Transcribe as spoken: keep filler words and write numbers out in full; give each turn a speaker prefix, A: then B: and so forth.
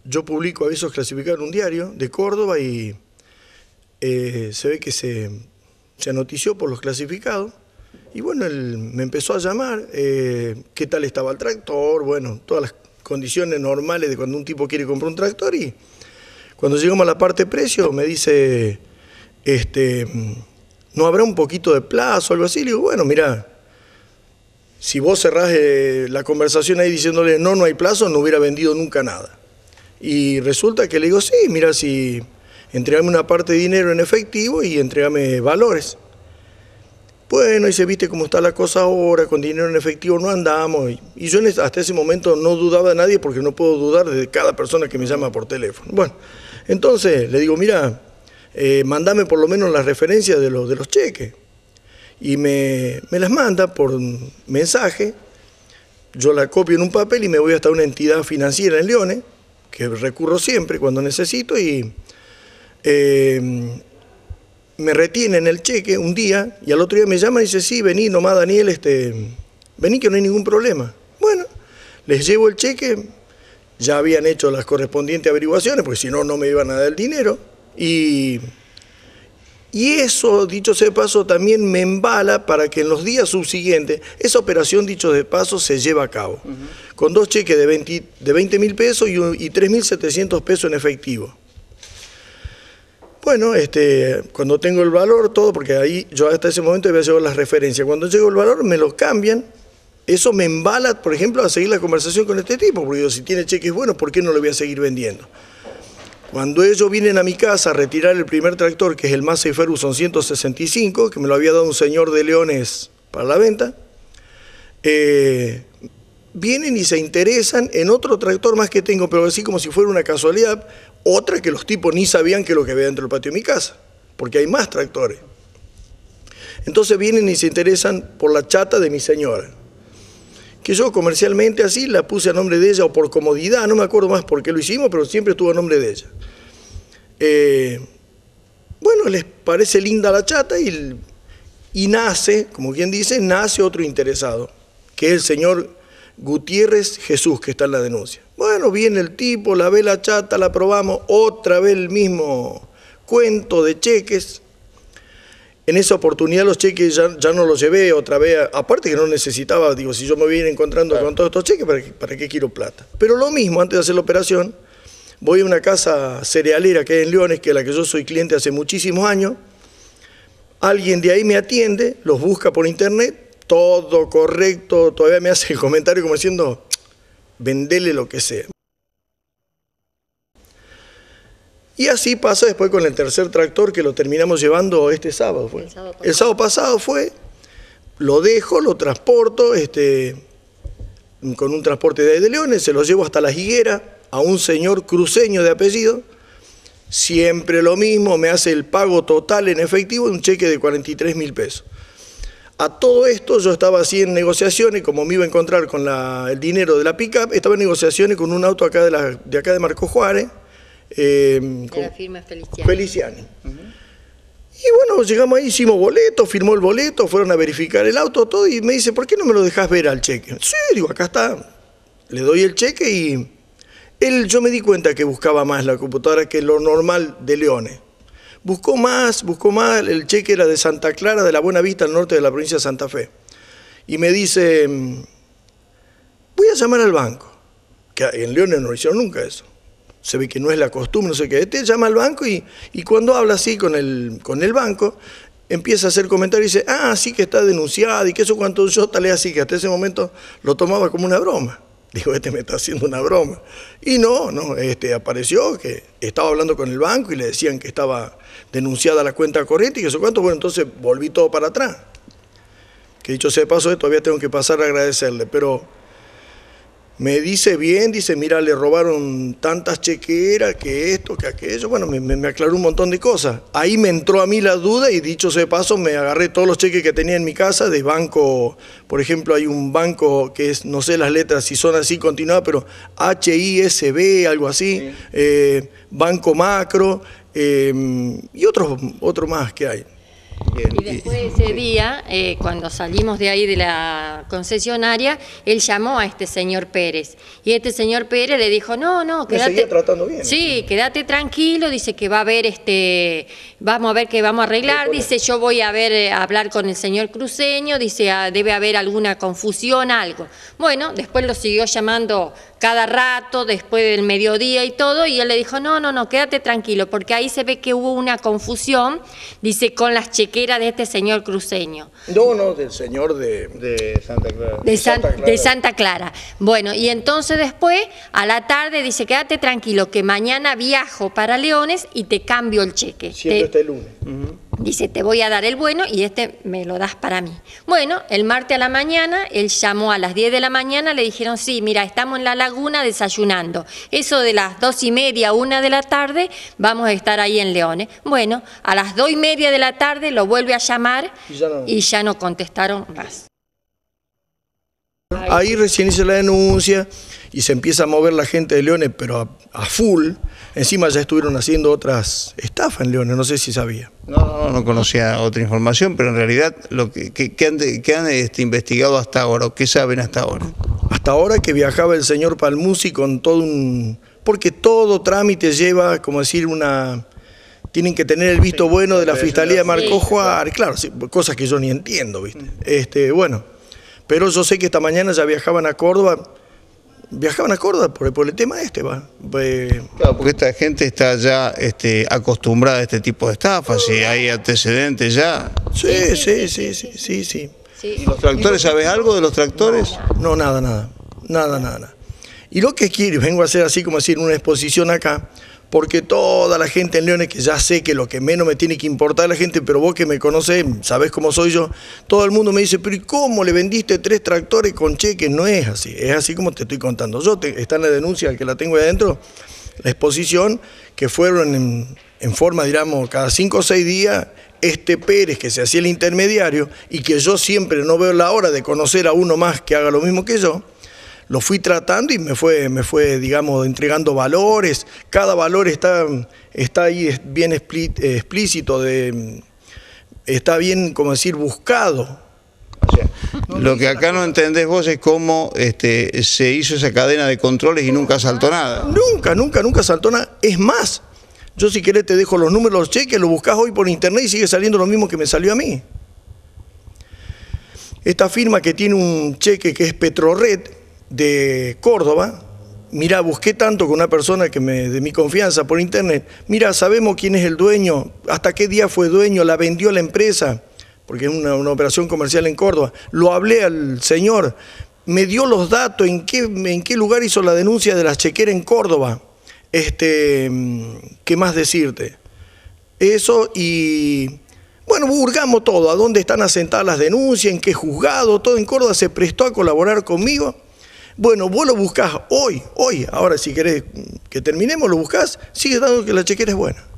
A: yo publico avisos clasificados en un diario de Córdoba y eh, se ve que se, se anotició por los clasificados. Y bueno, él me empezó a llamar, eh, qué tal estaba el tractor, bueno, todas las condiciones normales de cuando un tipo quiere comprar un tractor. Y cuando llegamos a la parte de precio me dice, este, ¿no habrá un poquito de plazo o algo así? Le digo, bueno, mira, si vos cerrás eh, la conversación ahí diciéndole no, no hay plazo, no hubiera vendido nunca nada. Y resulta que le digo, sí, mira, si entregame una parte de dinero en efectivo y entregame valores. Bueno, y se viste cómo está la cosa ahora, con dinero en efectivo no andamos. Y, y yo hasta ese momento no dudaba de nadie porque no puedo dudar de cada persona que me llama por teléfono. Bueno, entonces le digo, mira, eh, mandame por lo menos las referencias de los, de los cheques. Y me, me las manda por mensaje, yo la copio en un papel y me voy hasta una entidad financiera en Leones, que recurro siempre cuando necesito, y eh, me retienen el cheque un día y al otro día me llaman y dice, sí, vení nomás Daniel, este, vení que no hay ningún problema. Bueno, les llevo el cheque, ya habían hecho las correspondientes averiguaciones, porque si no, no me iban a dar el dinero, y, y eso, dicho sea de paso, también me embala para que en los días subsiguientes, esa operación, dicho de paso, se lleva a cabo, uh-huh. con dos cheques de veinte mil pesos y, y tres mil setecientos pesos en efectivo. Bueno, este, cuando tengo el valor, todo, porque ahí yo hasta ese momento había llevado las referencias. Cuando llego el valor, me lo cambian. Eso me embala, por ejemplo, a seguir la conversación con este tipo, porque digo, si tiene cheques buenos, ¿por qué no lo voy a seguir vendiendo? Cuando ellos vienen a mi casa a retirar el primer tractor, que es el Massey Ferguson ciento sesenta y cinco, que me lo había dado un señor de Leones para la venta, eh, vienen y se interesan en otro tractor más que tengo, pero así como si fuera una casualidad, otra que los tipos ni sabían que es lo que había dentro del patio de mi casa, porque hay más tractores. Entonces vienen y se interesan por la chata de mi señora, que yo comercialmente así la puse a nombre de ella o por comodidad, no me acuerdo más por qué lo hicimos, pero siempre estuvo a nombre de ella. Eh, bueno, les parece linda la chata y, y nace, como quien dice, nace otro interesado, que es el señor Gutiérrez Jesús, que está en la denuncia. Bueno, viene el tipo, la ve la chata, la probamos, otra vez el mismo cuento de cheques. En esa oportunidad los cheques ya, ya no los llevé otra vez, aparte que no necesitaba, digo, si yo me voy a ir encontrando claro. con todos estos cheques, ¿para qué, ¿para qué quiero plata? Pero lo mismo, antes de hacer la operación, voy a una casa cerealera que hay en Leones, que es la que yo soy cliente hace muchísimos años, alguien de ahí me atiende, los busca por internet, todo correcto, todavía me hace el comentario como diciendo, vendele lo que sea. Y así pasa después con el tercer tractor que lo terminamos llevando este sábado. Fue. El, sábado el sábado pasado fue, lo dejo, lo transporto este, con un transporte de ahí de Leones, se lo llevo hasta La Higuera a un señor cruceño de apellido, siempre lo mismo, me hace el pago total en efectivo, un cheque de cuarenta y tres mil pesos. A todo esto yo estaba así en negociaciones, como me iba a encontrar con la, el dinero de la pick-up, estaba en negociaciones con un auto acá de, la, de acá de Marco Juárez, eh,
B: de la firma Feliciani.
A: Feliciani. Uh-huh. Y bueno, llegamos ahí, hicimos boleto, firmó el boleto, fueron a verificar el auto, todo, y me dice, ¿por qué no me lo dejas ver al cheque? Sí, digo, acá está. Le doy el cheque y él, yo me di cuenta que buscaba más la computadora que lo normal de Leones. Buscó más, buscó más, el cheque era de Santa Clara, de la Buena Vista, al norte de la provincia de Santa Fe. Y me dice, voy a llamar al banco, que en Leones no lo hicieron nunca eso. Se ve que no es la costumbre, no sé qué. Este llama al banco y, y cuando habla así con el, con el banco, empieza a hacer comentarios y dice, ah, sí que está denunciado y que eso cuanto yo tal es así, que hasta ese momento lo tomaba como una broma. Digo, este me está haciendo una broma. Y no, no, este apareció que estaba hablando con el banco y le decían que estaba denunciada la cuenta corriente y que eso cuánto, bueno, entonces volví todo para atrás. Que dicho sea de paso, todavía tengo que pasar a agradecerle, pero me dice bien, dice, mira, le robaron tantas chequeras, que esto, que aquello, bueno, me, me aclaró un montón de cosas. Ahí me entró a mí la duda y dicho sea de paso, me agarré todos los cheques que tenía en mi casa de banco, por ejemplo, hay un banco que es, no sé las letras si son así continuadas, pero H I S B, algo así, sí. eh, Banco Macro, eh, y otros otro más que hay.
B: Bien.
C: Y después de ese día, eh, cuando salimos de ahí de la concesionaria, él llamó a este señor Pérez. Y este señor Pérez le dijo, no, no, quédate.
A: Me seguía tratando bien.
C: Sí, quédate tranquilo, dice que va a haber, este, vamos a ver que vamos a arreglar, dice, yo voy a ver, eh, a hablar con el señor Cruceño, dice, ah, debe haber alguna confusión, algo. Bueno, después lo siguió llamando cada rato, después del mediodía y todo, y él le dijo, no, no, no, quédate tranquilo, porque ahí se ve que hubo una confusión, dice, con las chequeras de este señor Cruceño.
A: No, no, del señor de...
B: De Santa Clara.
C: De, San,
A: Santa Clara.
C: de Santa Clara. Bueno, y entonces después, a la tarde, dice, quédate tranquilo, que mañana viajo para Leones y te cambio el cheque.
A: Siendo
C: Te-
A: este lunes.
B: Ujú.
C: Dice, te voy a dar el bueno y este me lo das para mí. Bueno, el martes a la mañana, él llamó a las diez de la mañana, le dijeron, sí, mira, estamos en la laguna desayunando. Eso de las dos y media, una de la tarde, vamos a estar ahí en Leones. Bueno, a las dos y media de la tarde lo vuelve a llamar
A: Y ya no.
C: y ya no contestaron más.
A: Ahí recién hice la denuncia y se empieza a mover la gente de Leones, pero a, a full. Encima ya estuvieron haciendo otras estafas en Leones, no sé si sabía.
B: No, no, no conocía otra información, pero en realidad lo que, que, que han, de- que han este, investigado hasta ahora, o qué saben hasta ahora.
A: Hasta ahora que viajaba el señor Palmusi con todo un... Porque todo trámite lleva, como decir, una... Tienen que tener el visto bueno de la Fiscalía de Marcos
C: Sí.
A: Juárez, claro, sí, cosas que yo ni entiendo, ¿viste? Este, bueno, pero yo sé que esta mañana ya viajaban a Córdoba, viajaban a Córdoba por, por el tema este, va. Eh,
B: Claro, porque esta gente está ya este, acostumbrada a este tipo de estafas, y hay antecedentes ya.
A: sí, sí, sí, sí, sí, sí.
C: Sí.
B: ¿Los tractores, sabes algo de los tractores?
A: No, nada, nada, nada, nada, nada. Y lo que quiero, vengo a hacer así como decir una exposición acá, porque toda la gente en Leones, que ya sé que lo que menos me tiene que importar a la gente, pero vos que me conocés, sabés cómo soy yo, todo el mundo me dice, pero ¿y cómo le vendiste tres tractores con cheques? No es así, es así como te estoy contando. Yo, te, está en la denuncia que la tengo ahí adentro, la exposición, que fueron en, en forma, digamos, cada cinco o seis días, este Pérez, que se hacía el intermediario, y que yo siempre no veo la hora de conocer a uno más que haga lo mismo que yo, lo fui tratando y me fue, me fue, digamos, entregando valores. Cada valor está, está ahí es bien expli- eh, explícito, de, está bien, como decir, buscado.
B: O sea, lo que acá no entendés vos es cómo este, se hizo esa cadena de controles y nunca saltó nada.
A: Nunca, nunca, nunca saltó nada. Es más, yo si querés te dejo los números, los cheques, lo buscás hoy por internet y sigue saliendo lo mismo que me salió a mí. Esta firma que tiene un cheque que es Petrored de Córdoba, mira, busqué tanto con una persona que me, de mi confianza por internet, mira, sabemos quién es el dueño, hasta qué día fue dueño, la vendió la empresa, porque es una, una operación comercial en Córdoba, lo hablé al señor, me dio los datos, en qué, en qué lugar hizo la denuncia de la chequera en Córdoba, este, ¿qué más decirte? Eso y... Bueno, hurgamos todo, a dónde están asentadas las denuncias, en qué juzgado, todo en Córdoba se prestó a colaborar conmigo. Bueno, vos lo buscás hoy, hoy, ahora si querés que terminemos, lo buscás, sigue dando que la chequera es buena.